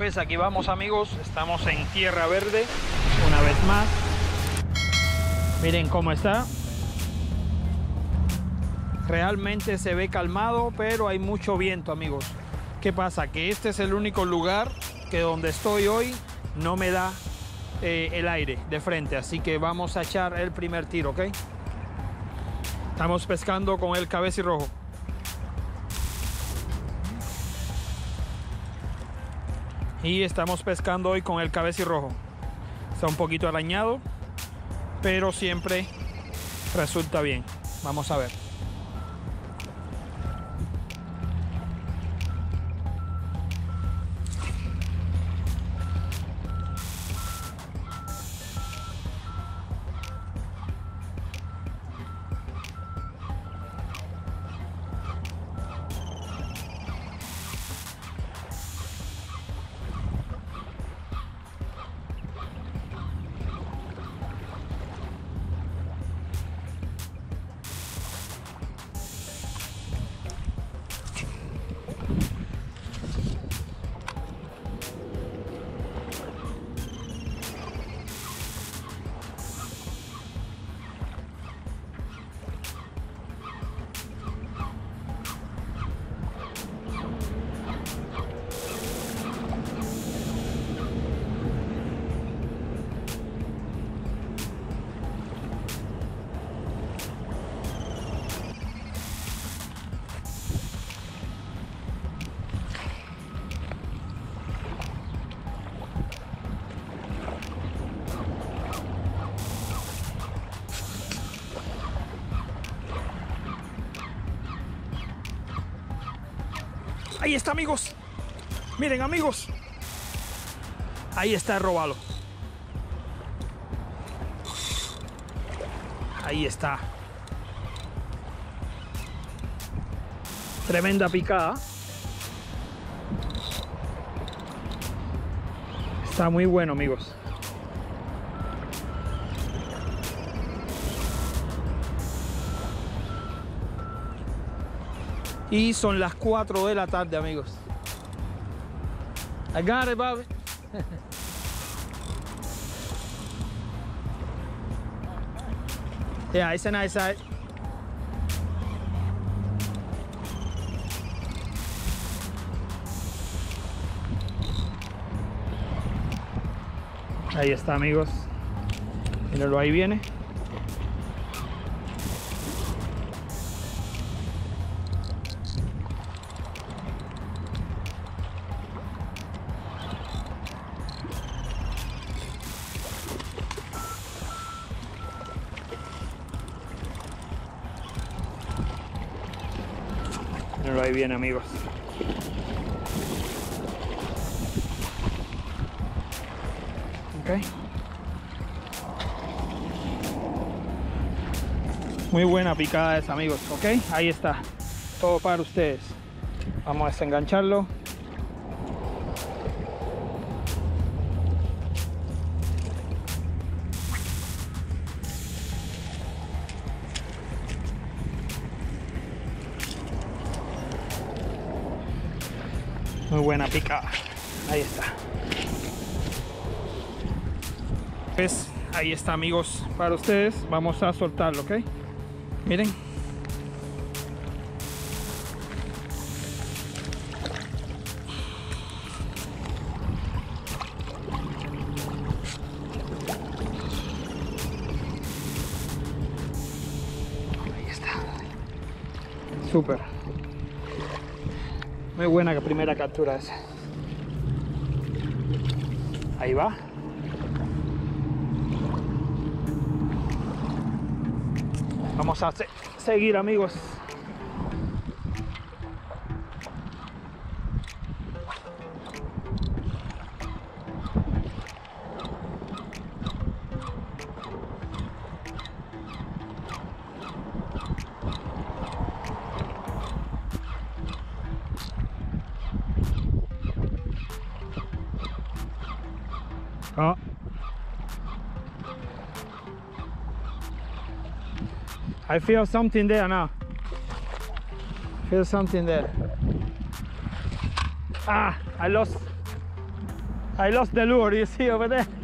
pues aquí vamos, amigos. Estamos en Tierra Verde una vez más. Miren cómo está. Realmente se ve calmado, pero hay mucho viento, amigos. ¿Qué pasa? Que este es el único lugar que donde estoy hoy no me da el aire de frente, así que vamos a echar el primer tiro, ¿ok? Estamos pescando con el cabecirrojo. Y estamos pescando hoy con el cabecirrojo. Está un poquito arañado, pero siempre resulta bien. Vamos a ver. Ahí está, amigos. Miren, amigos. Ahí está el robalo. Ahí está. Tremenda picada. Está muy bueno, amigos. Y son las 4 de la tarde, amigos. I got it, Bobby. Yeah, it's a nice size. Ahí está, amigos. Mírenlo, ahí viene. Mírenlo, ahí viene, amigos. Okay. Muy buena picada esa, amigos. Ok, ahí está. Todo para ustedes. Vamos a desengancharlo. Muy buena picada. Ahí está. Pues ahí está, amigos, para ustedes. Vamos a soltarlo, ok. Miren. Ahí está. Súper. Muy buena primera captura esa. Ahí va. Vamos a seguir, amigos. Oh. I feel something there now. Feel something there. Ah, I lost I lost the lure, you see over there.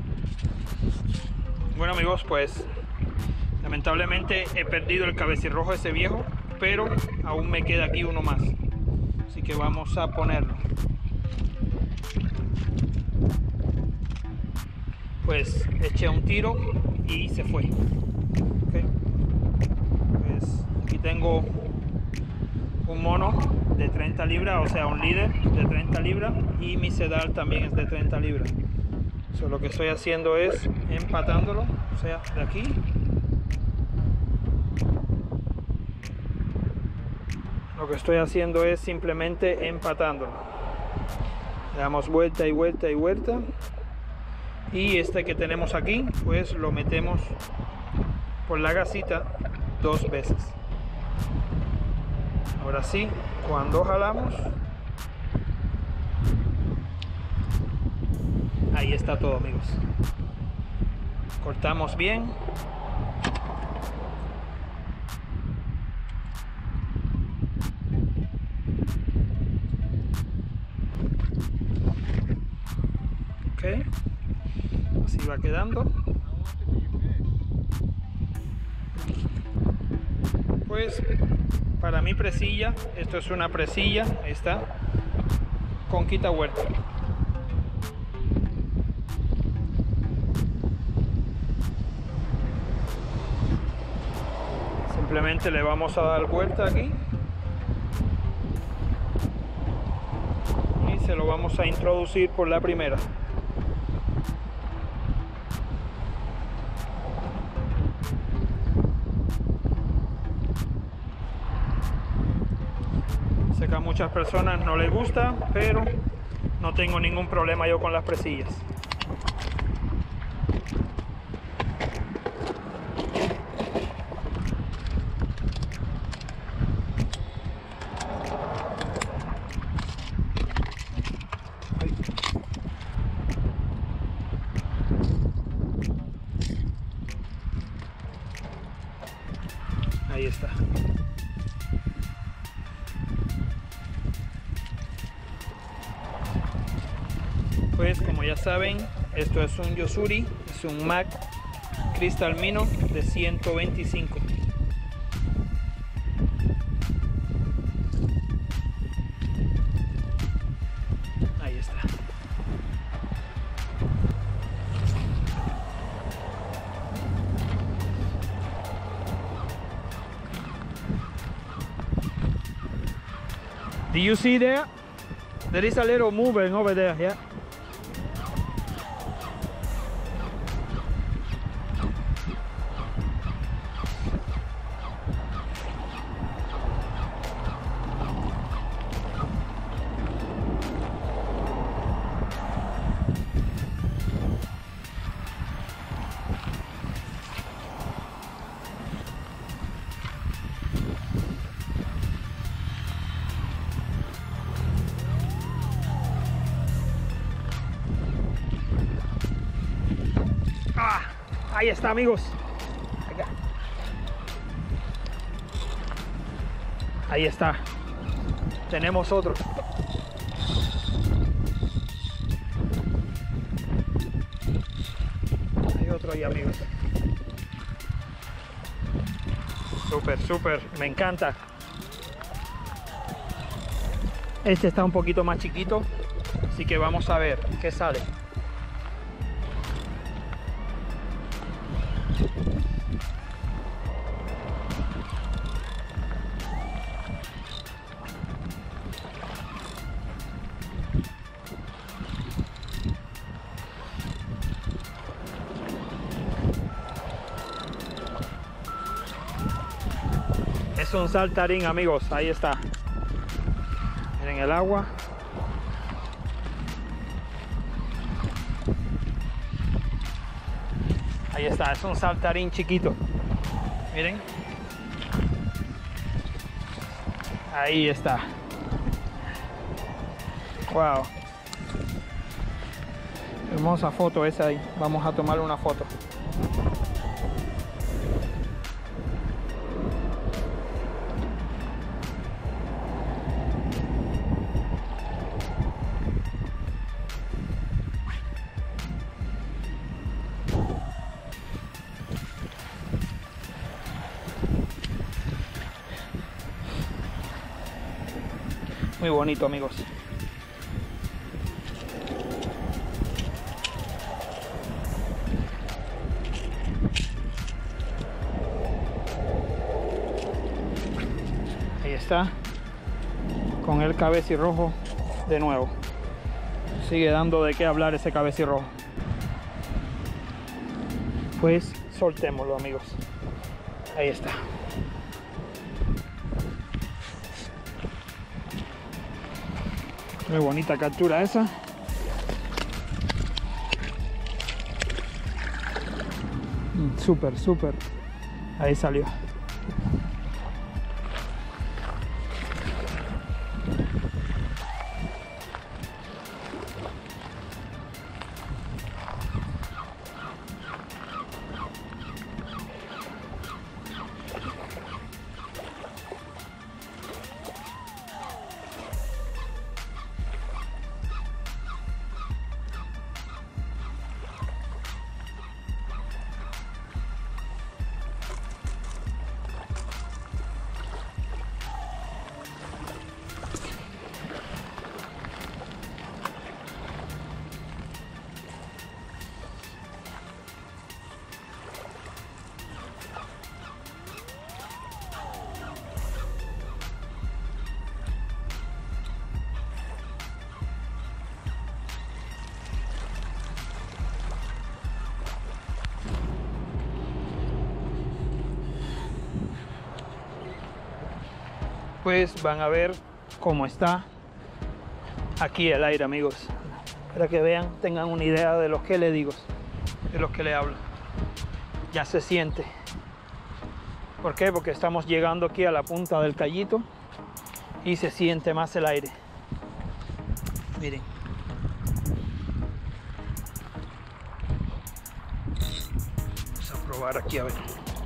Bueno amigos, pues lamentablemente he perdido el cabecirrojo ese viejo, pero aún me queda aquí uno más. Así que vamos a ponerlo. Pues eché un tiro y se fue. Okay. Pues aquí tengo un mono de 30 libras, o sea un líder de 30 libras, y mi sedal también es de 30 libras. So, lo que estoy haciendo es empatándolo, o sea, de aquí lo que estoy haciendo es simplemente empatándolo. Le damos vuelta y vuelta y vuelta, y este que tenemos aquí pues lo metemos por la gasita 2 veces. Ahora sí, cuando jalamos, ahí está todo amigos. Cortamos bien. Ok, así va quedando. Pues para mi presilla, esto es una presilla, ahí está, con quita vuelta. Simplemente le vamos a dar vuelta aquí y se lo vamos a introducir por la primera. Sé que a muchas personas no les gusta, pero no tengo ningún problema yo con las presillas. Ahí está. Pues como ya saben, esto es un Yo-Zuri, es un Mac Crystal Minnow de 125. Ahí está. Do you see there? There is a little movement over there, yeah? Ahí está amigos. Acá. Ahí está. Tenemos otro. Hay otro ahí amigos. Súper, súper. Me encanta. Este está un poquito más chiquito. Así que vamos a ver qué sale. Es un saltarín amigos, ahí está. Miren el agua. Ahí está, es un saltarín chiquito. Miren. Ahí está. Wow. Hermosa foto esa ahí. Vamos a tomarle una foto. Muy bonito, amigos. Ahí está, con el cabecirrojo de nuevo. Sigue dando de qué hablar ese cabecirrojo. Pues soltémoslo, amigos. Ahí está. Muy bonita captura esa. Súper, súper. Ahí salió. Pues van a ver cómo está aquí el aire, amigos, para que vean, tengan una idea de lo que le digo, de lo que le hablo. Ya se siente. ¿Por qué? Porque estamos llegando aquí a la punta del cayito y se siente más el aire. Miren. Vamos a probar aquí a ver.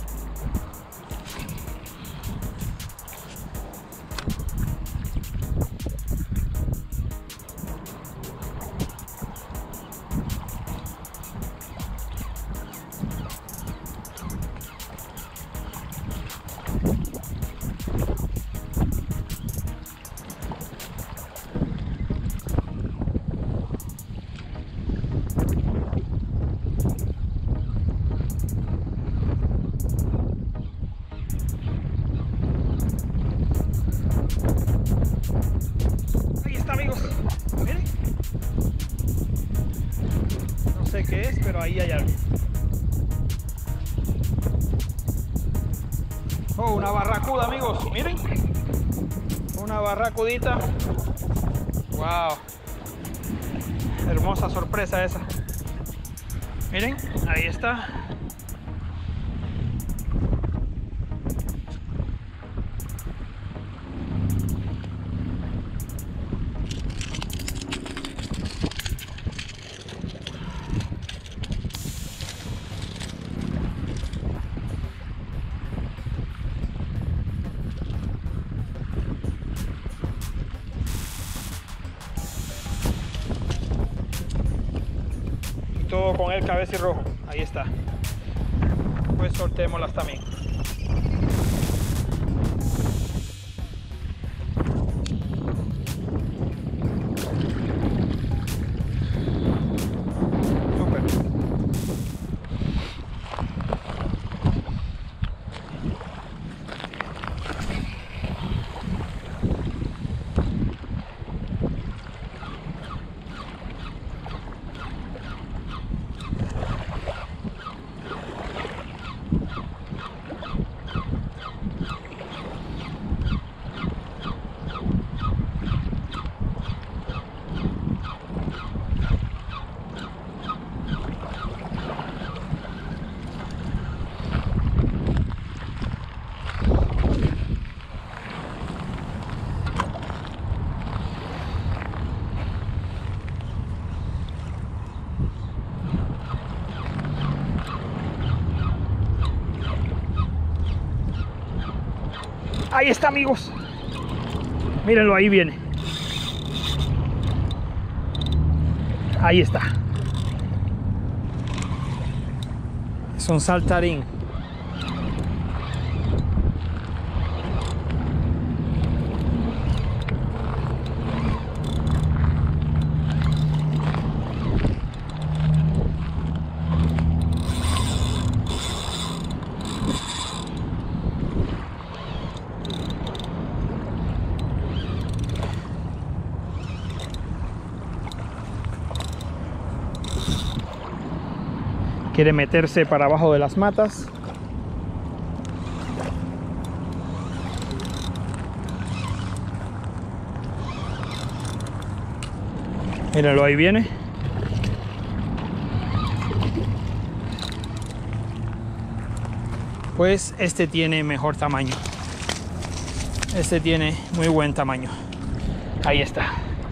Qué es, pero ahí hay algo. Oh, una barracuda, amigos, miren, una barracudita. Wow, hermosa sorpresa esa. Miren, ahí está. Todo con el cabecirrojo, ahí está. Pues soltémoslas también. Súper. Ahí está, amigos. Mírenlo, ahí viene. Ahí está. Es un saltarín. Quiere meterse para abajo de las matas. Míralo, ahí viene. Pues este tiene mejor tamaño. Este tiene muy buen tamaño. Ahí está.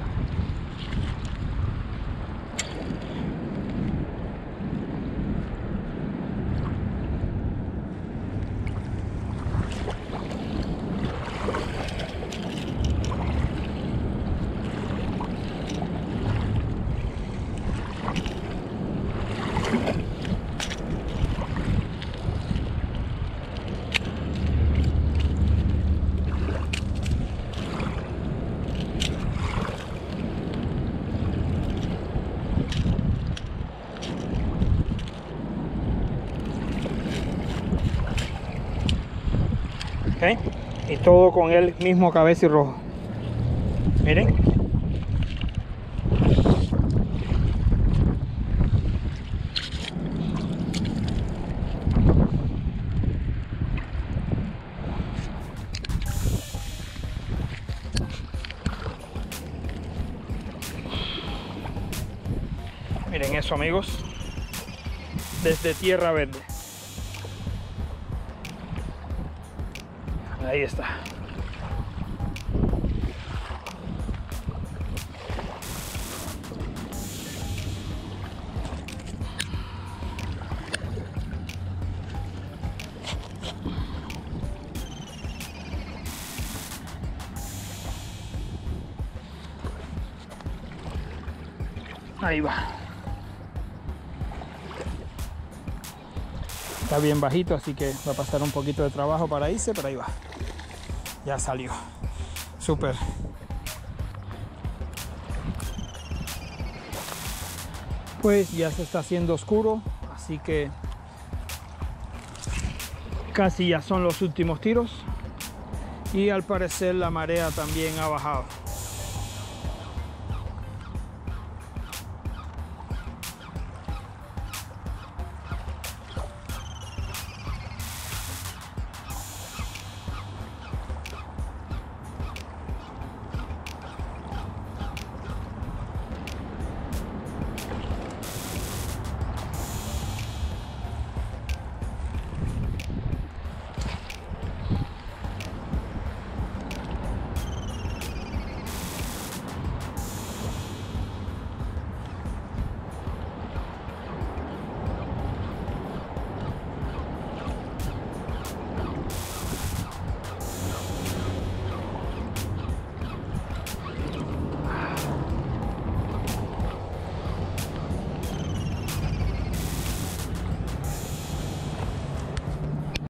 ¿Okay? Y todo con el mismo cabeza y rojo. Miren. Miren eso, amigos. Desde Tierra Verde. Ahí está. Ahí va. Está bien bajito, así que va a pasar un poquito de trabajo para irse, pero ahí va. Ya salió. Súper. Pues ya se está haciendo oscuro, así que casi ya son los últimos tiros. Y al parecer la marea también ha bajado.